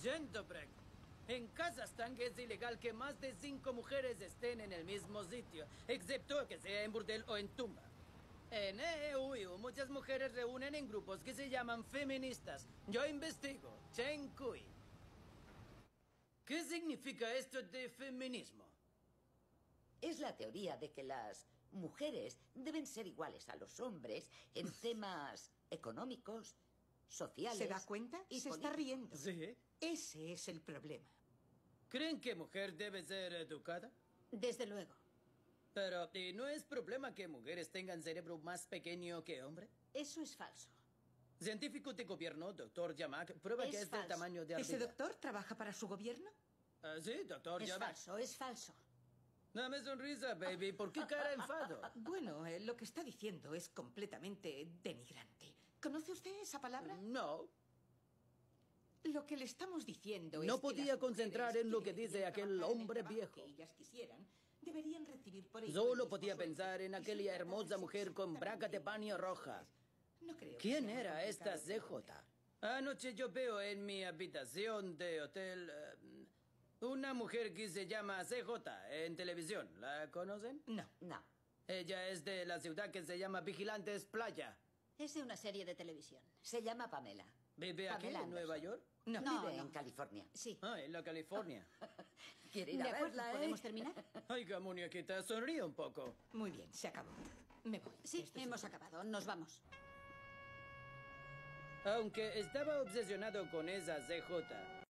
Gentleman, en Kazajstán es ilegal que más de 5 mujeres estén en el mismo sitio, excepto que sea en burdel o en tumba. En EU muchas mujeres reúnen en grupos que se llaman feministas. Yo investigo. Chen Kui. ¿Qué significa esto de feminismo? Es la teoría de que las mujeres deben ser iguales a los hombres en temas económicos, sociales. ¿Se da cuenta? Y se está riendo. Sí. Ese es el problema. ¿Creen que mujer debe ser educada? Desde luego. Pero, ¿y no es problema que mujeres tengan cerebro más pequeño que hombre? Eso es falso. Científico de gobierno, doctor Yamak, prueba Es que es del falso. tamaño de ¿Ese ardilla. doctor trabaja para su gobierno? Sí, doctor Es Yamak. falso, es falso. Dame sonrisa, baby. ¿Por qué cara de enfado? Bueno, lo que está diciendo es completamente denigrante. ¿Conoce usted esa palabra? No. Lo que le estamos diciendo es No que podía las concentrar mujeres en lo que que dice deberían aquel trabajar en el hombre trabajo viejo. que ellas quisieran, deberían recibir por ello el Solo mismo podía sueldo. pensar en Y aquella su hermosa verdad es mujer con braca de paño roja. No creo que ¿Quién sea era muy esta complicado de CJ? entender. Anoche yo veo en mi habitación de hotel una mujer que se llama CJ en televisión. ¿La conocen? No. No. Ella es de la ciudad que se llama Vigilantes Playa. Es de una serie de televisión. Se llama Pamela. ¿Vive aquí Pamela en Nueva Anderson. York? No. Vive no. en California. Sí. Ah, en la California. ¿Quiere ir De a acuerdo, verla, ¿podemos terminar? Oiga, muñequita, sonríe un poco. Muy bien, se acabó. Me voy. Sí, Esto es hemos un- acabado. Nos vamos. Aunque estaba obsesionado con esa CJ,